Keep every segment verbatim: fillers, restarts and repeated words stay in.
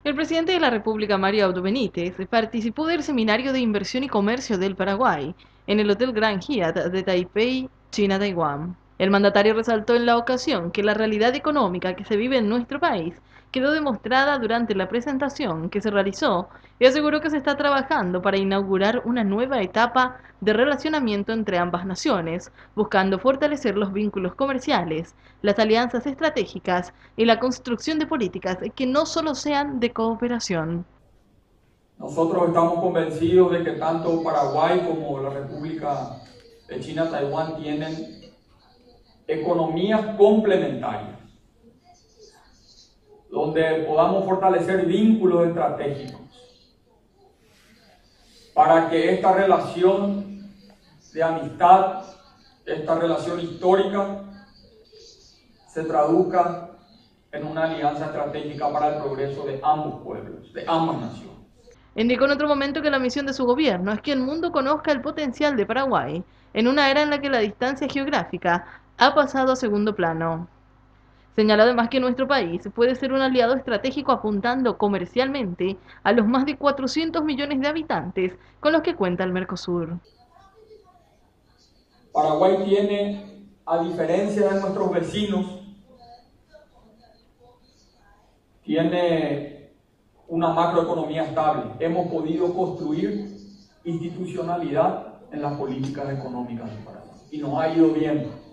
El presidente de la República, Mario Abdo Benítez, participó del Seminario de Inversión y Comercio del Paraguay en el Hotel Grand Hyatt de Taipei, China-Taiwán. El mandatario resaltó en la ocasión que la realidad económica que se vive en nuestro país quedó demostrada durante la presentación que se realizó y aseguró que se está trabajando para inaugurar una nueva etapa de relacionamiento entre ambas naciones, buscando fortalecer los vínculos comerciales, las alianzas estratégicas y la construcción de políticas que no solo sean de cooperación. Nosotros estamos convencidos de que tanto Paraguay como la República de China-Taiwán tienen economías complementarias, donde podamos fortalecer vínculos estratégicos para que esta relación de amistad, esta relación histórica, se traduzca en una alianza estratégica para el progreso de ambos pueblos, de ambas naciones. Indicó en otro momento que la misión de su gobierno es que el mundo conozca el potencial de Paraguay en una era en la que la distancia geográfica ha pasado a segundo plano. Señaló además que nuestro país puede ser un aliado estratégico apuntando comercialmente a los más de cuatrocientos millones de habitantes con los que cuenta el Mercosur. Paraguay tiene, a diferencia de nuestros vecinos, tiene una macroeconomía estable. Hemos podido construir institucionalidad en las políticas económicas del Paraguay y nos ha ido bien.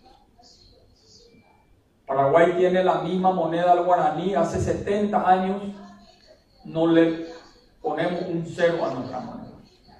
Paraguay tiene la misma moneda al guaraní. Hace setenta años no le ponemos un cero a nuestra moneda.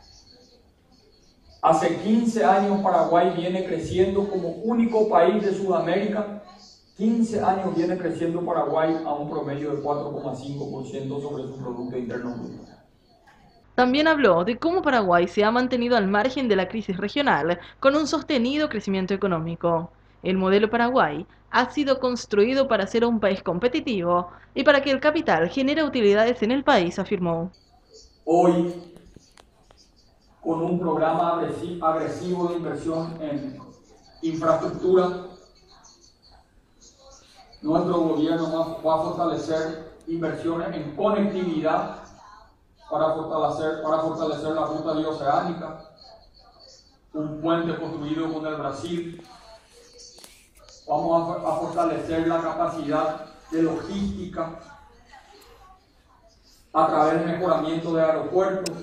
Hace quince años Paraguay viene creciendo como único país de Sudamérica. quince años viene creciendo Paraguay a un promedio de cuatro coma cinco por ciento sobre su Producto Interno Bruto. También habló de cómo Paraguay se ha mantenido al margen de la crisis regional con un sostenido crecimiento económico. El modelo Paraguay ha sido construido para ser un país competitivo y para que el capital genere utilidades en el país, afirmó. Hoy, con un programa agresivo de inversión en infraestructura, nuestro gobierno va a fortalecer inversiones en conectividad para fortalecer, para fortalecer la ruta bioceánica, un puente construido con el Brasil. Vamos a, a fortalecer la capacidad de logística a través del mejoramiento de aeropuertos,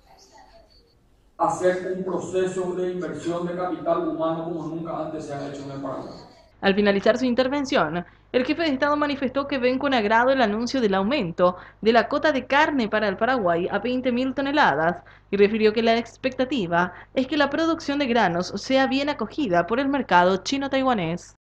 hacer un proceso de inversión de capital humano como nunca antes se ha hecho en el Paraguay. Al finalizar su intervención, el jefe de Estado manifestó que ven con agrado el anuncio del aumento de la cota de carne para el Paraguay a veinte mil toneladas y refirió que la expectativa es que la producción de granos sea bien acogida por el mercado chino-taiwanés.